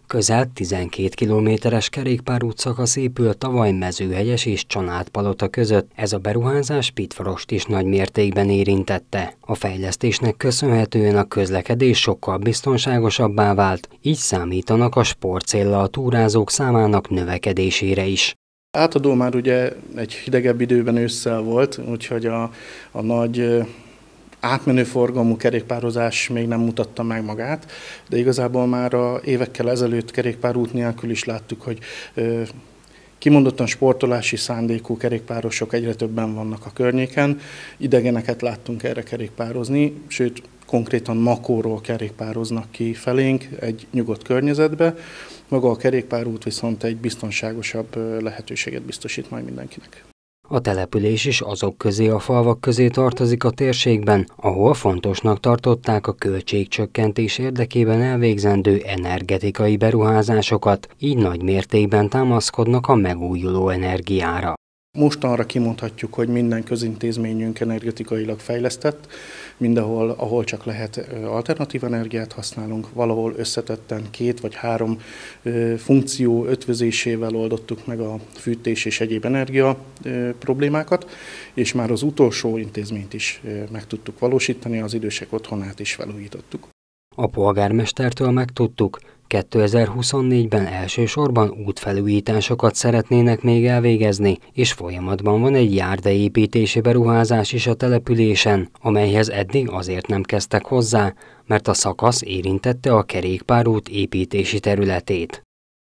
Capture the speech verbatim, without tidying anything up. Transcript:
Közel tizenkét kilométeres kerékpárút szakasz épül tavaly Mezőhegyes és Csanádpalota között. Ez a beruházás Pitvarost is nagy mértékben érintette. A fejlesztésnek köszönhetően a közlekedés sokkal biztonságosabbá vált, így számítanak a sportcéllal túrázók számának növekedésére is. Átadó már ugye egy hidegebb időben ősszel volt, úgyhogy a, a nagy átmenő forgalmú kerékpározás még nem mutatta meg magát, de igazából már a évekkel ezelőtt kerékpárút nélkül is láttuk, hogy ö, kimondottan sportolási szándékú kerékpárosok egyre többen vannak a környéken. Idegeneket láttunk erre kerékpározni, sőt konkrétan Makóról kerékpároznak ki felénk egy nyugodt környezetbe. Maga a kerékpárút viszont egy biztonságosabb lehetőséget biztosít majd mindenkinek. A település is azok közé a falvak közé tartozik a térségben, ahol fontosnak tartották a költségcsökkentés érdekében elvégzendő energetikai beruházásokat, így nagy mértékben támaszkodnak a megújuló energiára. Mostanra kimondhatjuk, hogy minden közintézményünk energetikailag fejlesztett, mindenhol, ahol csak lehet, alternatív energiát használunk, valahol összetetten két vagy három funkció ötvözésével oldottuk meg a fűtés és egyéb energia problémákat, és már az utolsó intézményt is meg tudtuk valósítani, az idősek otthonát is felújítottuk. A polgármestertől megtudtuk, kétezer-huszonnégyben elsősorban útfelújításokat szeretnének még elvégezni, és folyamatban van egy járdaépítési beruházás is a településen, amelyhez eddig azért nem kezdtek hozzá, mert a szakasz érintette a kerékpárút építési területét.